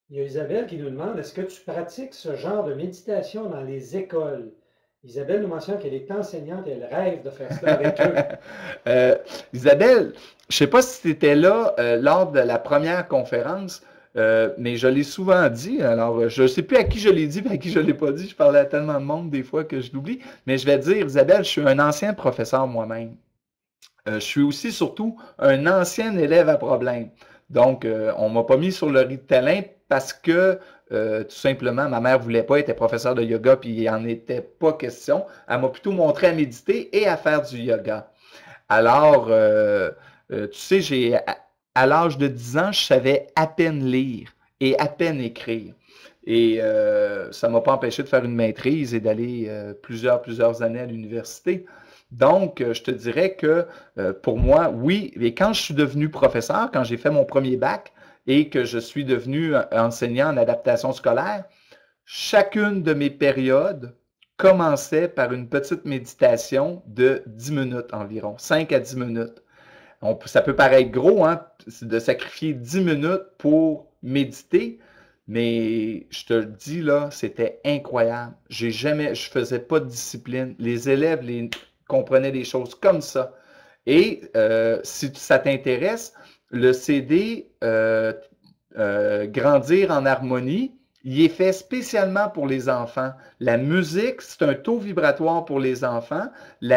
Il y a Isabelle qui nous demande, est-ce que tu pratiques ce genre de méditation dans les écoles? Isabelle nous mentionne qu'elle est enseignante et elle rêve de faire cela avec eux. Euh, Isabelle, je ne sais pas si tu étais là lors de la première conférence, mais je l'ai souvent dit. Alors, je ne sais plus à qui je l'ai dit et à qui je ne l'ai pas dit. Je parlais à tellement de monde des fois que je l'oublie. Mais je vais te dire, Isabelle, je suis un ancien professeur moi-même. Je suis aussi surtout un ancien élève à problème. Donc, on m'a pas mis sur le ritalin parce que tout simplement, ma mère voulait pas, elle était professeure de yoga, puis il n'y en était pas question. Elle m'a plutôt montré à méditer et à faire du yoga. Alors, tu sais, à l'âge de 10 ans, je savais à peine lire et à peine écrire. Et ça ne m'a pas empêché de faire une maîtrise et d'aller plusieurs années à l'université. Donc, je te dirais que pour moi, oui, et quand je suis devenu professeur, quand j'ai fait mon premier bac et que je suis devenu enseignant en adaptation scolaire, chacune de mes périodes commençait par une petite méditation de 10 minutes environ, 5 à 10 minutes. Ça peut paraître gros, hein, de sacrifier 10 minutes pour méditer, mais je te le dis là, c'était incroyable. Je faisais pas de discipline. Les élèves comprenaient les choses comme ça. Et si ça t'intéresse, le CD Grandir en harmonie, il est fait spécialement pour les enfants. La musique, c'est un taux vibratoire pour les enfants.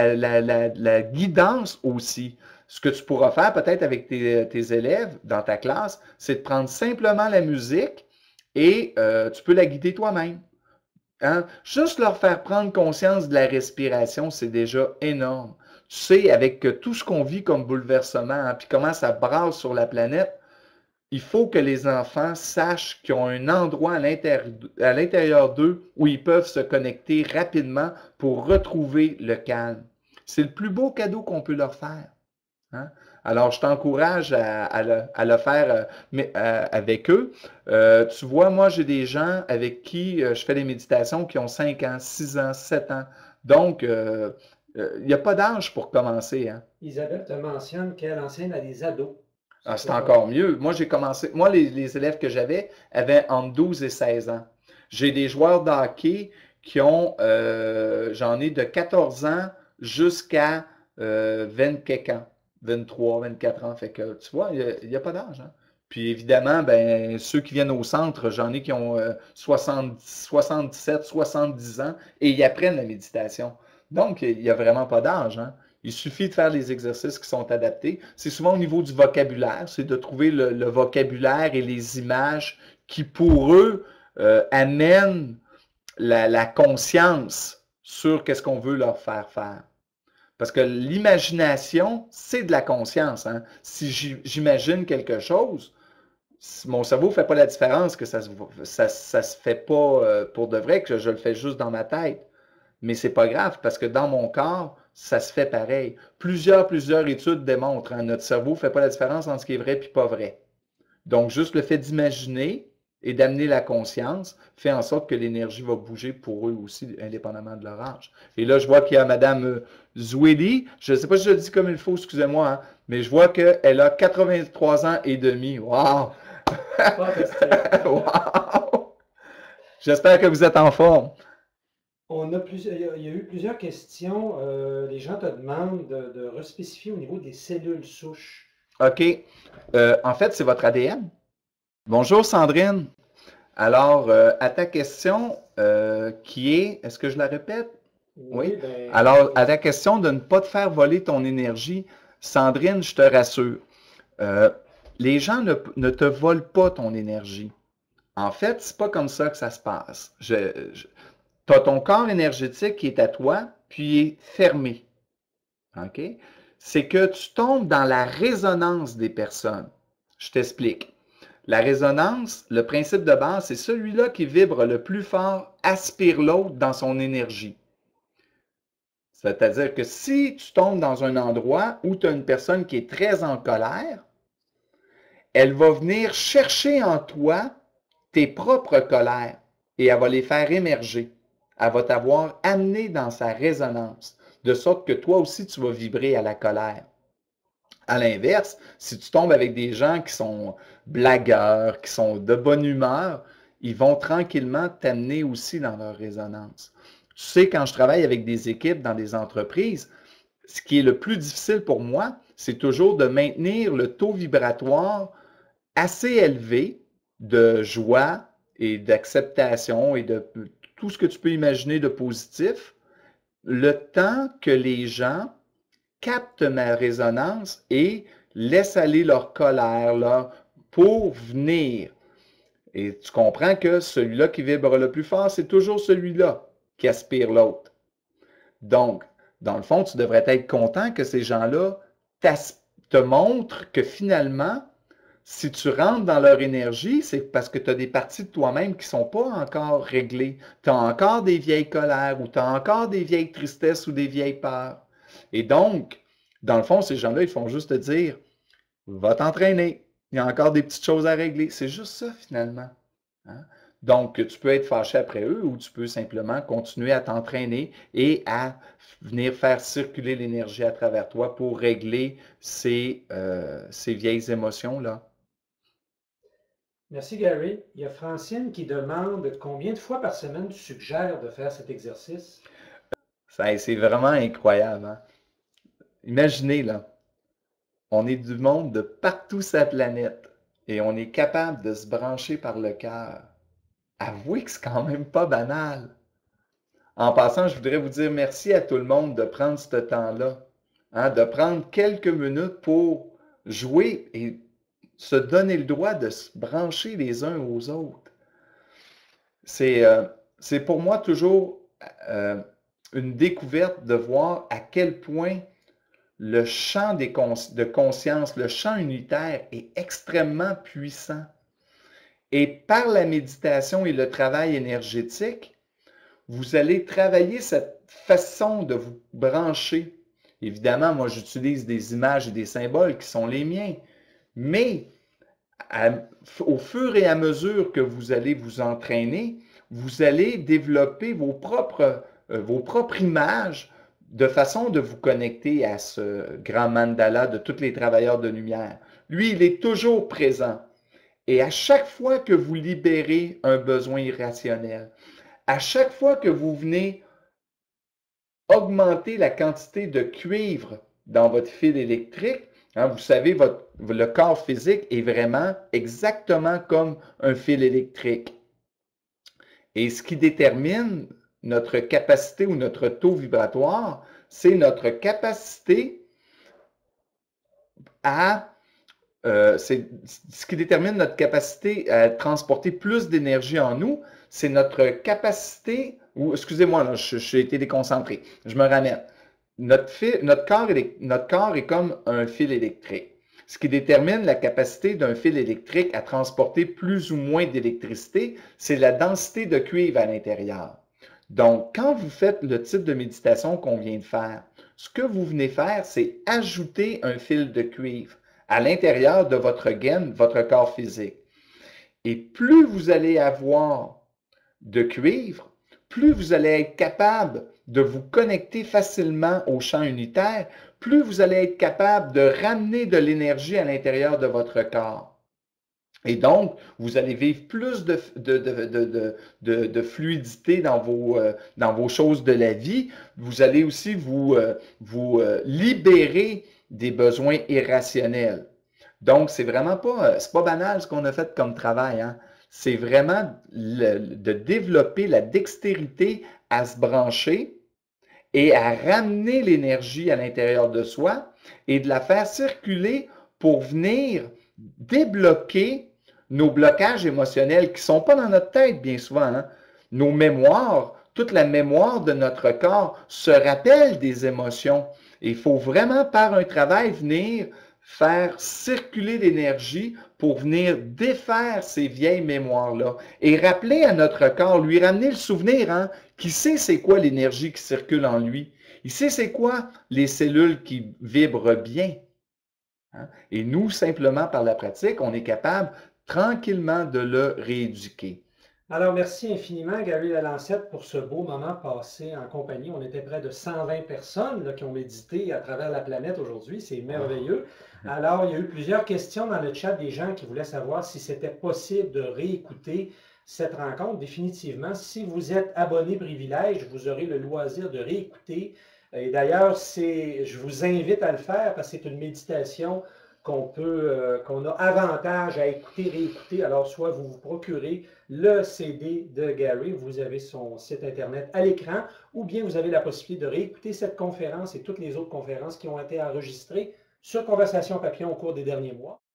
La guidance aussi. Ce que tu pourras faire peut-être avec tes élèves dans ta classe, c'est de prendre simplement la musique et tu peux la guider toi-même. Hein? Juste leur faire prendre conscience de la respiration, c'est déjà énorme. Tu sais, avec tout ce qu'on vit comme bouleversement, hein, puis comment ça brasse sur la planète, il faut que les enfants sachent qu'ils ont un endroit à l'intérieur d'eux où ils peuvent se connecter rapidement pour retrouver le calme. C'est le plus beau cadeau qu'on peut leur faire. Hein? Alors, je t'encourage à le faire avec eux. Tu vois, moi, j'ai des gens avec qui je fais des méditations qui ont 5 ans, 6 ans, 7 ans. Donc, il n'y a pas d'âge pour commencer. Hein? Isabelle te mentionne qu'elle enseigne à des ados. Ça Ah, peut c'est faire. encore mieux. Moi, j'ai commencé. Moi, les élèves que j'avais avaient entre 12 et 16 ans. J'ai des joueurs de hockey qui ont, j'en ai de 14 ans jusqu'à 20 quelques ans, 23, 24 ans. Fait que, tu vois, il y a pas d'âge. Hein. Puis évidemment, ben, ceux qui viennent au centre, j'en ai qui ont 77, 70 ans et ils apprennent la méditation. Donc, il n'y a vraiment pas d'âge. Hein. Il suffit de faire les exercices qui sont adaptés. C'est souvent au niveau du vocabulaire, c'est de trouver le vocabulaire et les images qui, pour eux, amènent la conscience sur qu'est-ce qu'on veut leur faire faire. Parce que l'imagination, c'est de la conscience. Hein. Si j'imagine quelque chose, mon cerveau ne fait pas la différence que ça se fait pas pour de vrai, que je le fais juste dans ma tête. Mais c'est pas grave parce que dans mon corps, ça se fait pareil. Plusieurs études démontrent, hein, notre cerveau ne fait pas la différence entre ce qui est vrai et pas vrai. Donc, juste le fait d'imaginer et d'amener la conscience fait en sorte que l'énergie va bouger pour eux aussi, indépendamment de leur âge. Et là, je vois qu'il y a Mme Zweli. Je ne sais pas si je le dis comme il faut, excusez-moi, hein, mais je vois qu'elle a 83 ans et demi. Wow! Fantastique. Wow! J'espère que vous êtes en forme. Il y a eu plusieurs questions. Les gens te demandent de respécifier au niveau des cellules souches. OK. En fait, c'est votre ADN. Bonjour Sandrine. Alors, à ta question qui est, est-ce que je la répète? Oui. Oui, ben, Alors, à ta question de ne pas te faire voler ton énergie, Sandrine, je te rassure, euh, les gens ne te volent pas ton énergie. En fait, c'est pas comme ça que ça se passe. Tu as ton corps énergétique qui est à toi, puis il est fermé. OK? C'est que tu tombes dans la résonance des personnes. Je t'explique. La résonance, le principe de base, c'est celui-là qui vibre le plus fort aspire l'autre dans son énergie. C'est-à-dire que si tu tombes dans un endroit où tu as une personne qui est très en colère, elle va venir chercher en toi tes propres colères et elle va les faire émerger. Elle va t'avoir amené dans sa résonance, de sorte que toi aussi tu vas vibrer à la colère. À l'inverse, si tu tombes avec des gens qui sont blagueurs, qui sont de bonne humeur, ils vont tranquillement t'amener aussi dans leur résonance. Tu sais, quand je travaille avec des équipes dans des entreprises, ce qui est le plus difficile pour moi, c'est toujours de maintenir le taux vibratoire assez élevé de joie et d'acceptation et de tout ce que tu peux imaginer de positif, le temps que les gens captent ma résonance et laissent aller leur colère là, pour venir. Et tu comprends que celui-là qui vibre le plus fort, c'est toujours celui-là qui aspire l'autre. Donc, dans le fond, tu devrais être content que ces gens-là te montrent que finalement, si tu rentres dans leur énergie, c'est parce que tu as des parties de toi-même qui ne sont pas encore réglées. Tu as encore des vieilles colères ou tu as encore des vieilles tristesses ou des vieilles peurs. Et donc, dans le fond, ces gens-là, ils font juste te dire, va t'entraîner. Il y a encore des petites choses à régler. C'est juste ça, finalement. Hein? Donc, tu peux être fâché après eux ou tu peux simplement continuer à t'entraîner et à venir faire circuler l'énergie à travers toi pour régler ces vieilles émotions-là. Merci, Gary. Il y a Francine qui demande combien de fois par semaine tu suggères de faire cet exercice? C'est vraiment incroyable. Hein? Imaginez, là, on est du monde de partout sur la planète et on est capable de se brancher par le cœur. Avouez que c'est quand même pas banal. En passant, je voudrais vous dire merci à tout le monde de prendre ce temps-là, hein, de prendre quelques minutes pour jouer et se donner le droit de se brancher les uns aux autres. C'est pour moi toujours une découverte de voir à quel point le champ de conscience, le champ unitaire est extrêmement puissant. Et par la méditation et le travail énergétique, vous allez travailler cette façon de vous brancher. Évidemment, moi, j'utilise des images et des symboles qui sont les miens, mais au fur et à mesure que vous allez vous entraîner, vous allez développer vos propres images de façon de vous connecter à ce grand mandala de tous les travailleurs de lumière. Lui, il est toujours présent. Et à chaque fois que vous libérez un besoin irrationnel, à chaque fois que vous venez augmenter la quantité de cuivre dans votre fil électrique, hein, vous savez, le corps physique est vraiment exactement comme un fil électrique. Et ce qui détermine notre capacité ou notre taux vibratoire, c'est notre capacité à ce qui détermine notre capacité à transporter plus d'énergie en nous, c'est notre capacité, ou excusez-moi, j'ai été déconcentré, je me ramène. Notre corps est comme un fil électrique. Ce qui détermine la capacité d'un fil électrique à transporter plus ou moins d'électricité, c'est la densité de cuivre à l'intérieur. Donc, quand vous faites le type de méditation qu'on vient de faire, ce que vous venez faire, c'est ajouter un fil de cuivre à l'intérieur de votre gaine, votre corps physique. Et plus vous allez avoir de cuivre, plus vous allez être capable de vous connecter facilement au champ unitaire, plus vous allez être capable de ramener de l'énergie à l'intérieur de votre corps. Et donc, vous allez vivre plus de fluidité dans vos choses de la vie. Vous allez aussi vous libérer des besoins irrationnels. Donc, c'est vraiment pas, c'est pas banal ce qu'on a fait comme travail. Hein? C'est vraiment de développer la dextérité à se brancher et à ramener l'énergie à l'intérieur de soi et de la faire circuler pour venir débloquer nos blocages émotionnels qui ne sont pas dans notre tête bien souvent. Hein? Nos mémoires, toute la mémoire de notre corps se rappelle des émotions. Et il faut vraiment par un travail venir faire circuler l'énergie pour venir défaire ces vieilles mémoires-là et rappeler à notre corps, lui ramener le souvenir, hein, qui sait c'est quoi l'énergie qui circule en lui. Il sait c'est quoi les cellules qui vibrent bien. Hein? Et nous, simplement par la pratique, on est capable tranquillement de le rééduquer. Alors, merci infiniment, Gary Lalancette, pour ce beau moment passé en compagnie. On était près de 120 personnes là, qui ont médité à travers la planète aujourd'hui. C'est Oh. merveilleux. Alors, il y a eu plusieurs questions dans le chat des gens qui voulaient savoir si c'était possible de réécouter cette rencontre. Définitivement, si vous êtes abonné privilège, vous aurez le loisir de réécouter. Et d'ailleurs, je vous invite à le faire parce que c'est une méditation qu'on a avantage à écouter, réécouter. Alors, soit vous vous procurez le CD de Gary, vous avez son site Internet à l'écran, ou bien vous avez la possibilité de réécouter cette conférence et toutes les autres conférences qui ont été enregistrées sur Conversation Papillon au cours des derniers mois.